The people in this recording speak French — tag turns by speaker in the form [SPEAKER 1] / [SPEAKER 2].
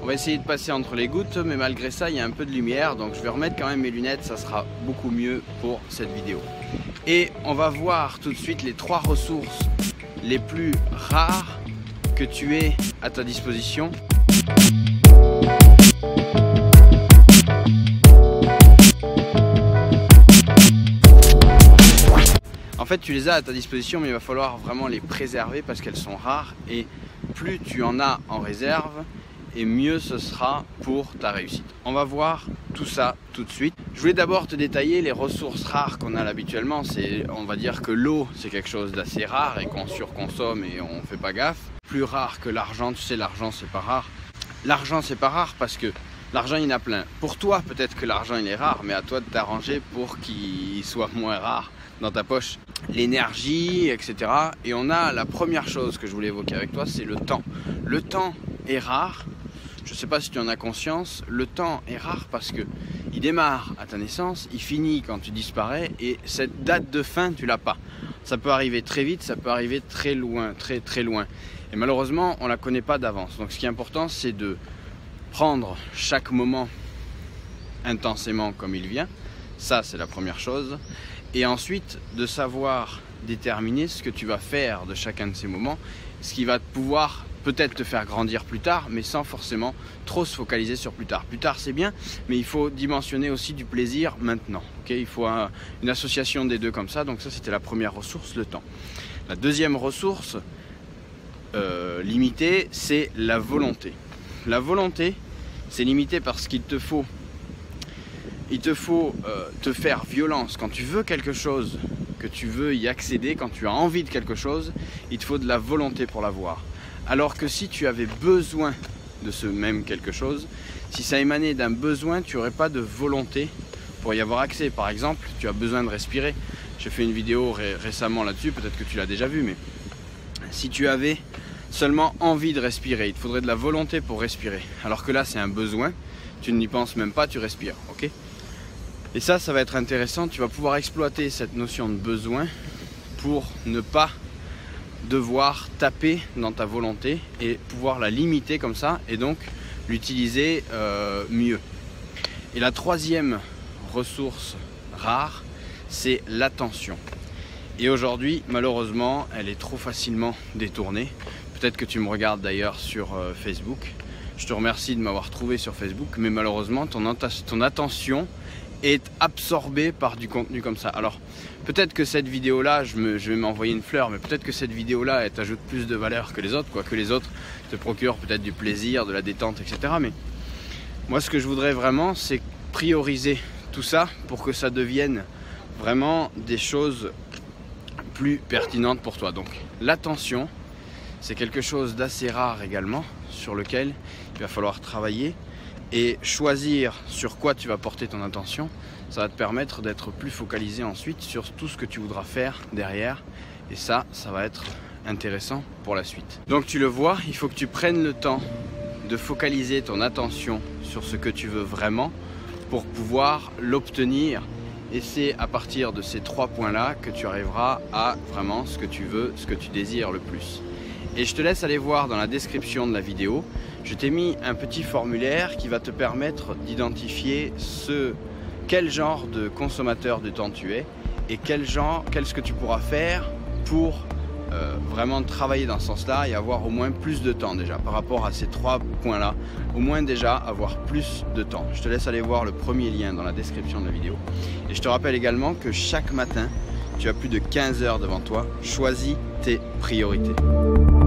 [SPEAKER 1] On va essayer de passer entre les gouttes, mais malgré ça, il y a un peu de lumière, donc je vais remettre quand même mes lunettes, ça sera beaucoup mieux pour cette vidéo. Et on va voir tout de suite les 3 ressources les plus rares que tu aies à ta disposition. En fait, tu les as à ta disposition, mais il va falloir vraiment les préserver parce qu'elles sont rares, et plus tu en as en réserve, et mieux ce sera pour ta réussite. On va voir tout ça tout de suite. Je voulais d'abord te détailler les ressources rares qu'on a habituellement. On va dire que l'eau, c'est quelque chose d'assez rare et qu'on surconsomme et on fait pas gaffe. Plus rare que l'argent, tu sais, l'argent c'est pas rare. L'argent c'est pas rare parce que l'argent il y en a plein. Pour toi peut-être que l'argent il est rare, mais à toi de t'arranger pour qu'il soit moins rare dans ta poche. L'énergie, etc. Et on a la première chose que je voulais évoquer avec toi, c'est le temps. Le temps est rare. Je ne sais pas si tu en as conscience, le temps est rare parce que il démarre à ta naissance, il finit quand tu disparais, et cette date de fin, tu l'as pas. Ça peut arriver très vite, ça peut arriver très loin, très très loin. Et malheureusement, on la connaît pas d'avance. Donc ce qui est important, c'est de prendre chaque moment intensément comme il vient. Ça, c'est la première chose. Et ensuite, de savoir déterminer ce que tu vas faire de chacun de ces moments, ce qui va pouvoir peut-être te faire grandir plus tard, mais sans forcément trop se focaliser sur plus tard. Plus tard c'est bien, mais il faut dimensionner aussi du plaisir maintenant. Okay, il faut une association des deux comme ça, donc ça c'était la première ressource, le temps. La deuxième ressource limitée, c'est la volonté. La volonté, c'est limité parce qu'il te faut te faire violence. Quand tu veux quelque chose, que tu veux y accéder, quand tu as envie de quelque chose, il te faut de la volonté pour l'avoir. Alors que si tu avais besoin de ce même quelque chose, si ça émanait d'un besoin, tu n'aurais pas de volonté pour y avoir accès. Par exemple, tu as besoin de respirer. J'ai fait une vidéo récemment là-dessus, peut-être que tu l'as déjà vu, mais si tu avais seulement envie de respirer, il te faudrait de la volonté pour respirer. Alors que là, c'est un besoin, tu n'y penses même pas, tu respires. Okay ? Et ça va être intéressant, tu vas pouvoir exploiter cette notion de besoin pour ne pas devoir taper dans ta volonté et pouvoir la limiter comme ça et donc l'utiliser mieux. Et la troisième ressource rare, c'est l'attention. Et aujourd'hui, malheureusement, elle est trop facilement détournée. Peut-être que tu me regardes d'ailleurs sur Facebook. Je te remercie de m'avoir trouvé sur Facebook, mais malheureusement, ton attention est absorbée par du contenu comme ça. Alors, peut-être que cette vidéo-là, je vais m'envoyer une fleur, mais peut-être que cette vidéo-là, elle t'ajoute plus de valeur que les autres, quoi, que les autres te procurent peut-être du plaisir, de la détente, etc. Mais moi, ce que je voudrais vraiment, c'est prioriser tout ça pour que ça devienne vraiment des choses plus pertinentes pour toi. Donc, l'attention, c'est quelque chose d'assez rare également, sur lequel il va falloir travailler. Et choisir sur quoi tu vas porter ton attention, ça va te permettre d'être plus focalisé ensuite sur tout ce que tu voudras faire derrière. Et ça va être intéressant pour la suite. Donc tu le vois, il faut que tu prennes le temps de focaliser ton attention sur ce que tu veux vraiment pour pouvoir l'obtenir. Et c'est à partir de ces 3 points-là que tu arriveras à vraiment ce que tu veux, ce que tu désires le plus. Et je te laisse aller voir dans la description de la vidéo. Je t'ai mis un petit formulaire qui va te permettre d'identifier quel genre de consommateur de temps tu es et qu'est-ce que tu pourras faire pour vraiment travailler dans ce sens-là et avoir au moins plus de temps déjà par rapport à ces 3 points-là. Au moins déjà avoir plus de temps. Je te laisse aller voir le premier lien dans la description de la vidéo. Et je te rappelle également que chaque matin, tu as plus de 15 heures devant toi. Choisis tes priorités.